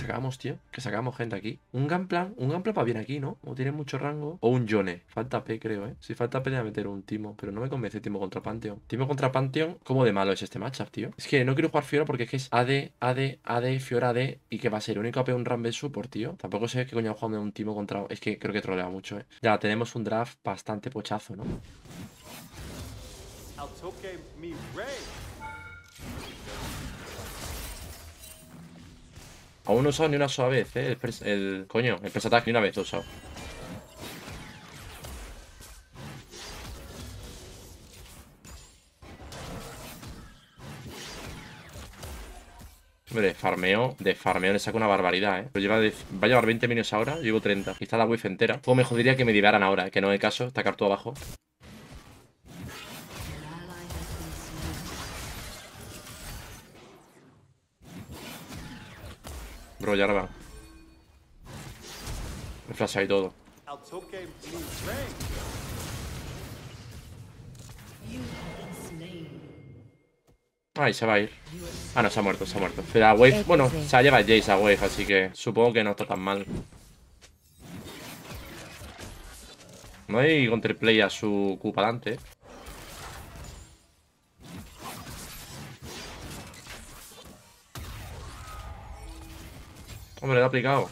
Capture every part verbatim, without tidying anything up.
sacamos, tío? ¿Qué sacamos, gente, aquí? Un Gunplan. Un Gunplan va bien aquí, ¿no? O tiene mucho rango. O un Yone. Falta P, creo, ¿eh? Si falta P, le voy a meter un Timo. Pero no me convence Timo contra Pantheon. Timo contra Pantheon. ¿Cómo de malo es este matchup, tío? Es que no quiero jugar Fiora porque es que es A D, A D, A D, Fiora A D. Y que va a ser único A P un Rumble Support, tío. Tampoco sé qué coño jugando un Timo contra... Es que creo que trolea mucho, ¿eh? Ya, tenemos un draft bastante pochazo, ¿no? Aún no he usado ni una sola vez, ¿eh? El, el coño, el press attack ni una vez he usado. Hombre, de farmeo, de farmeo le saco una barbaridad, ¿eh? Pero lleva de, va a llevar veinte minutos ahora, yo llevo treinta. Y está la wave entera. O me jodería que me divaran ahora, ¿eh? Que no hay caso, tacar todo abajo. Bro, ya ahora va. Me flasha y todo. Ay, se va a ir. Ah, no, se ha muerto, se ha muerto. Pero la wave, bueno, se la lleva Jace a wave, así que supongo que no está tan mal. No hay counterplay a su Q para adelante. Hombre, lo he aplicado.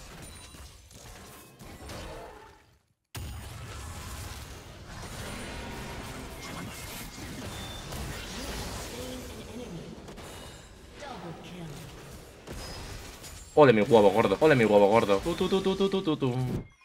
Ole mi huevo gordo, ole mi huevo gordo. Tu, tu, tu, tu, tu, tu, tu, tu.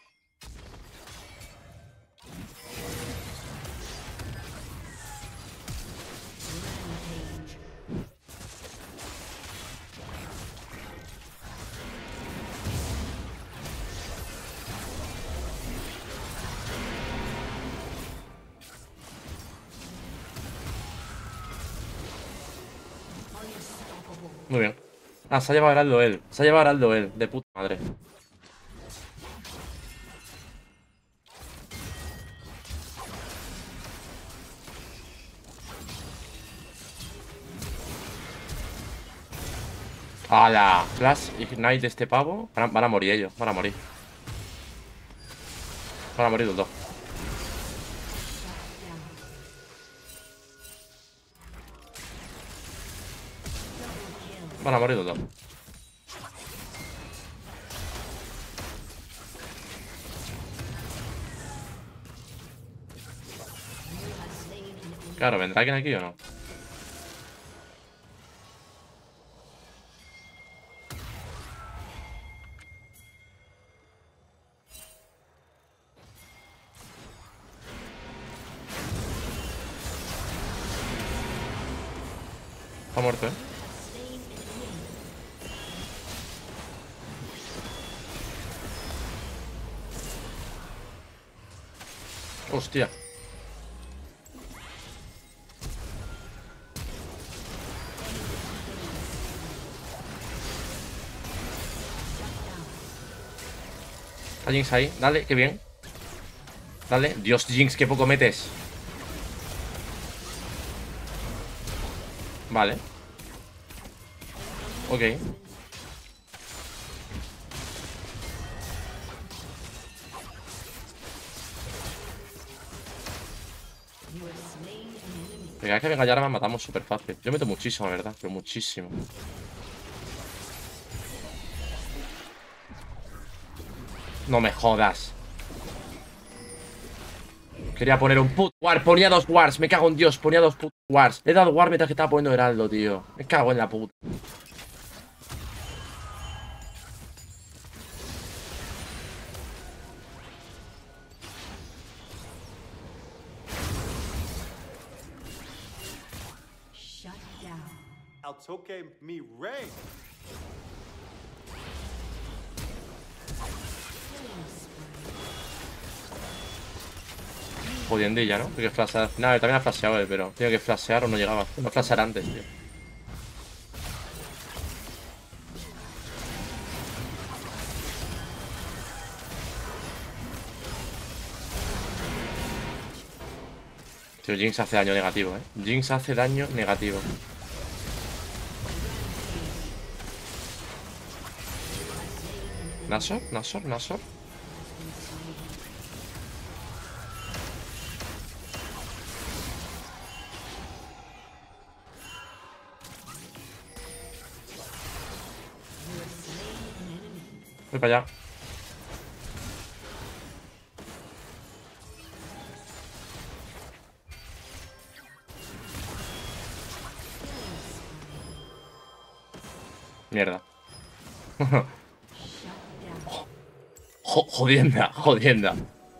Muy bien. Ah, se ha llevado Heraldo él. Se ha llevado Heraldo él. De puta madre. ¡Hala! Flash Ignite de este pavo. Van a, van a morir ellos. Van a morir. Van a morir los dos. Van a morir los dos. Claro, ¿vendrá alguien aquí o no? Está muerto, ¿eh? Hostia. Está Jinx ahí. Dale, qué bien. Dale. Dios, Jinx, qué poco metes. Vale. Ok. Cada vez que venga Yara matamos súper fácil. Yo meto muchísimo, la verdad, pero muchísimo. No me jodas. Quería poner un put war, ponía dos wars, me cago en Dios, ponía dos put wars. Le he dado war mientras que estaba poniendo Heraldo, tío. Me cago en la puta. Jodiendilla, ¿no? Tengo que flashear. No, también ha flasheado él, pero tengo que flashear o no llegaba. No flashear antes, tío. Tío, Jinx hace daño negativo, ¿eh? Jinx hace daño negativo. Nashor, Nashor, Nashor. Voy para allá. Mierda. Jo- jodienda, jodienda.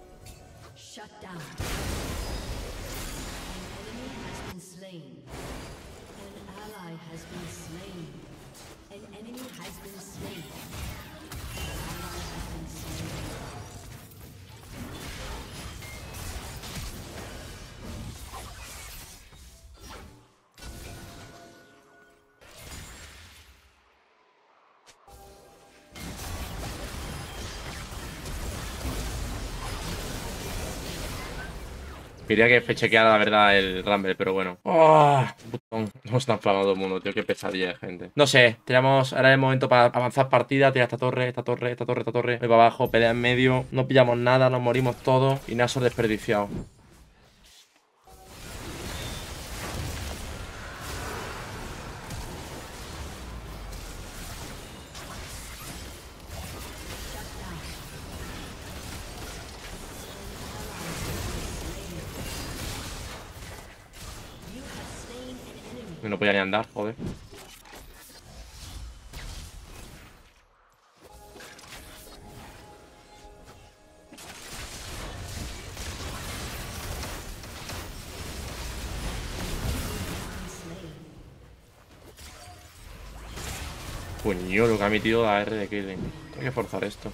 Quería que chequeara la verdad el Rumble, pero bueno. ¡Oh! Botón. No están flagando todo el mundo, tío. Qué pesadilla de gente. No sé, tenemos ahora el momento para avanzar partida. Tirar esta torre, esta torre, esta torre, esta torre. Voy para abajo, pelea en medio. No pillamos nada, nos morimos todos. Y Nashor desperdiciado. No podía ni andar, joder. Coño, lo que ha metido la R de Caitlyn. Tengo que forzar esto.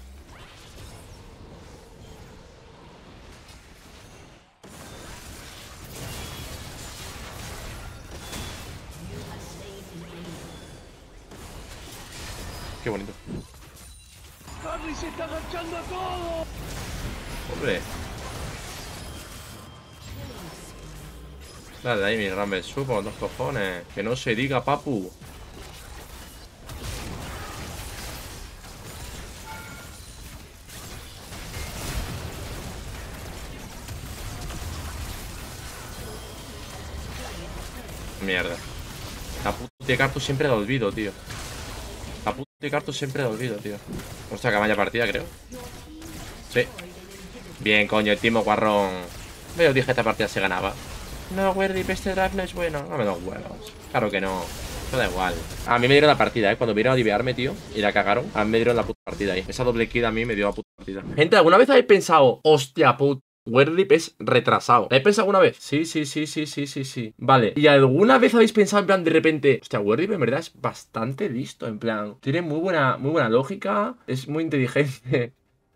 Qué bonito. ¡Harry se está agachando a todo! Hombre. Dale ahí mi Rumble Sub con dos cojones. Que no se diga, papu. Mierda. La puta de Cartus siempre la olvido, tío. La puta de Cartus siempre la olvido, tío. Hostia, que vaya partida, creo. Sí. Bien, coño, el Timo Guarrón. Yo dije que esta partida se ganaba. No, Werdip, este draft no es bueno. No me da huevos. Claro que no. No da igual. A mí me dieron la partida, ¿eh? Cuando vinieron a divearme, tío, y la cagaron, a mí me dieron la puta partida ahí. Esa doble kill a mí me dio la puta partida. Gente, ¿alguna vez habéis pensado, hostia, puta, Werdip es retrasado? ¿Lo habéis pensado alguna vez? Sí, sí, sí, sí, sí, sí, sí. Vale. ¿Y alguna vez habéis pensado en plan de repente, hostia, Werdip en verdad es bastante listo, en plan, tiene muy buena, muy buena lógica, es muy inteligente?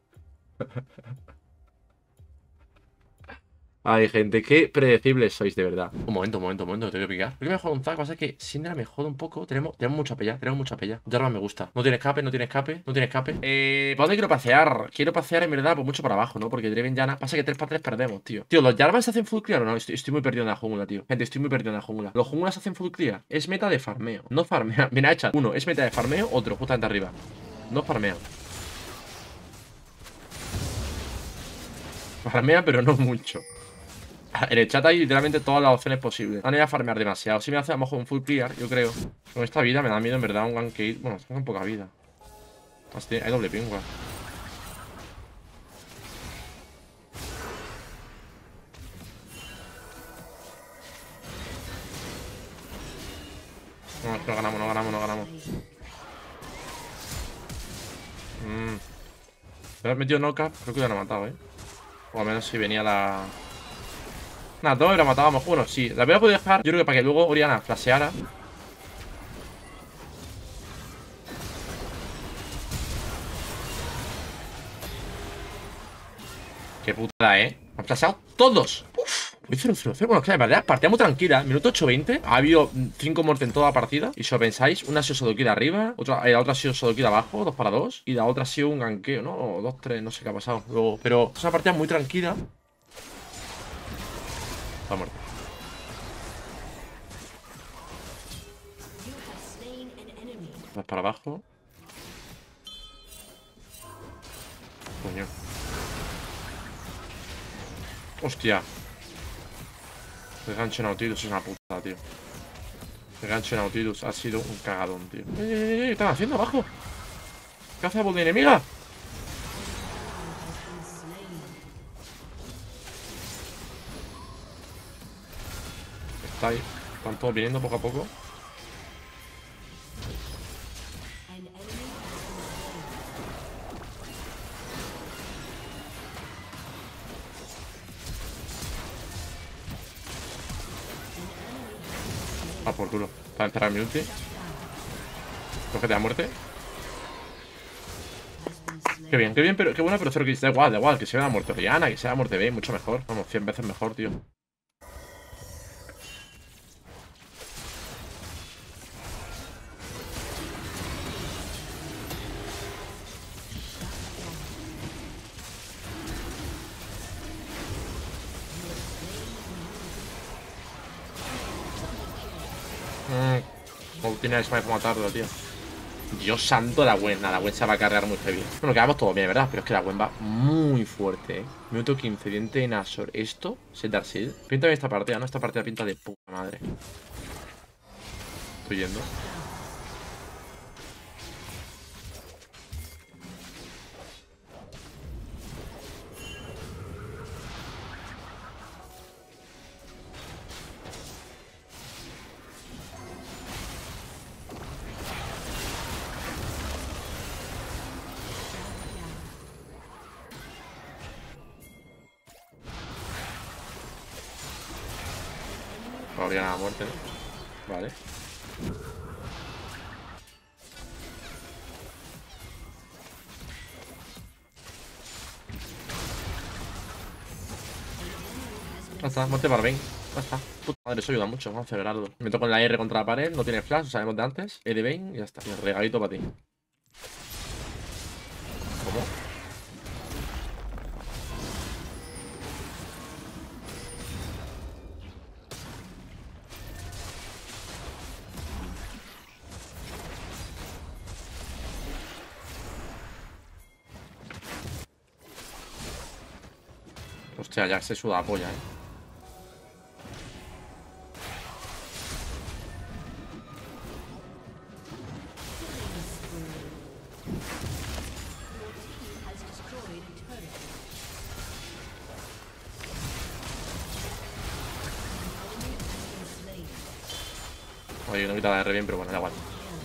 Ay, gente, qué predecibles sois, de verdad. Un momento, un momento, un momento, tengo que picar. Creo que mejor un Zac, pasa que Syndra me jode un poco. Tenemos, tenemos mucha pella, tenemos mucha pella. Jarvan me gusta. No tiene escape, no tiene escape, no tiene escape. Eh, ¿para dónde quiero pasear? Quiero pasear en verdad, pues mucho para abajo, ¿no? Porque Draven Yana. Pasa que tres para tres perdemos, tío. Tío, ¿los Jarvan se hacen full clear o no? Estoy, estoy muy perdido en la jungla, tío. Gente, estoy muy perdido en la jungla. Los junglas se hacen full clear. Es meta de farmeo. No farmea. Mira, echa. Uno, es meta de farmeo, otro, justamente arriba. No farmea. Farmea, pero no mucho. En el chat hay literalmente todas las opciones posibles. Van a ir a farmear demasiado. Si me hace a lo mejor un full clear, yo creo. Con esta vida me da miedo en verdad un gank. Bueno, tengo poca vida. Hostia, hay doble pingua. No, no ganamos, no ganamos, no ganamos. Mmm. Me he metido knockup, creo que ya lo he matado, eh. O al menos si venía la... Nada, todo lo matábamos. Bueno, sí, la voy a poder dejar. Yo creo que para que luego Oriana flasheara. Qué putada, eh. Han flasheado todos. Uf. cero cero cero. Bueno, que la verdad, partida muy tranquila. Minuto ocho veinte. Ha habido cinco muertes en toda la partida. Y si lo pensáis, una ha sido solo kill arriba. Otra, eh, la otra ha sido solo kill abajo. dos para dos. Y la otra ha sido un ganqueo, ¿no? O dos tres, no sé qué ha pasado. Luego, pero es una partida muy tranquila. Está muerto. Vas para abajo. Coño. Hostia. El gancho Nautilus es una puta, tío. El gancho Nautilus ha sido un cagadón, tío. ¡Eh, eh, eh! ¿Qué están haciendo abajo? ¡Caza de enemiga! Está ahí. Están todos viniendo poco a poco. Ah, por culo. Para encerrar mi ulti. Cógete a muerte. Qué bien, qué bien, pero qué buena, pero cero kills. Da igual, da igual, que sea la muerte Oriana, que sea la muerte B, mucho mejor. Vamos, cien veces mejor, tío. Mmm. Ultina es más matarlo, tío. Dios santo, la Gwen. La Gwen se va a cargar muy heavy. Bueno, quedamos todo bien, ¿verdad? Pero es que la Gwen va muy fuerte, ¿eh? Minuto quince, diente de Nashor. Esto es el Darkseid. Pinta bien esta partida, ¿no? Esta partida pinta de puta madre. Estoy yendo. Oriana a muerte, ¿no? Vale. Ya está, muerte para Vayne. Ya está. Puta madre, eso ayuda mucho. Vamos a acelerarlo. Me meto con la R contra la pared, no tiene flash, lo sabemos de antes. E de Vayne y ya está. Y el regalito para ti. ¿Cómo? Hostia, ya se suda la polla, eh. Oye, no quita la R bien, pero bueno, da igual.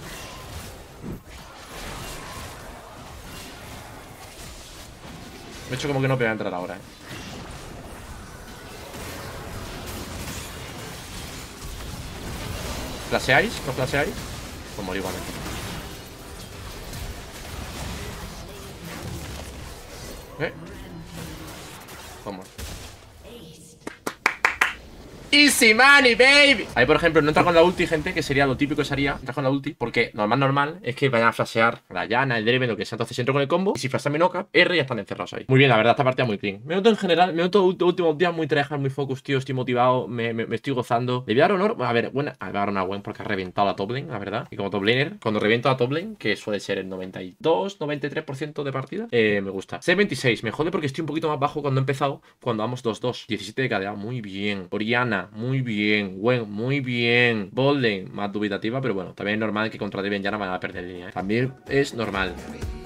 Me he hecho como que no voy a entrar ahora, eh. ¿Flasheáis? ¿No flasheáis? Pues morir igualmente. ¿Eh? Vamos. Easy money, baby. Ahí, por ejemplo, no entra con la ulti, gente, que sería lo típico que sería. Entra con la ulti, porque normal, normal es que vayan a flashear la Yana, el Draven, lo que sea. Entonces entro con el combo. Y si flashean mi knock-up, R, ya están encerrados ahí. Muy bien, la verdad, esta partida muy clean. Me noto en general, me noto últimos días muy tryhard, muy focus, tío. Estoy motivado, me, me, me estoy gozando. Le voy a dar honor. A ver, buena. A dar una Gwen porque ha reventado a top lane, la verdad. Y como top laner, cuando reviento a top lane, que suele ser el noventa y dos, noventa y tres por ciento de partida, eh, me gusta. C veintiséis, me jode porque estoy un poquito más bajo cuando he empezado. Cuando vamos dos dos. diecisiete de K D A, muy bien. Oriana, muy bien. Gwen, muy bien. Bold lane, más dubitativa, pero bueno, también es normal que contra Draven ya no van a perder línea, ¿eh? También es normal.